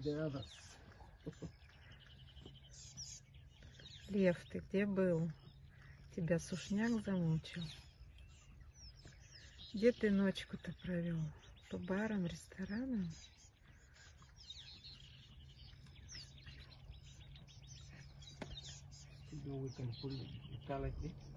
the others. Лев, ты где был? Тебя сушняк замучил? Где ты ночку-то провел? По барам, ресторанам? We can pull it like this.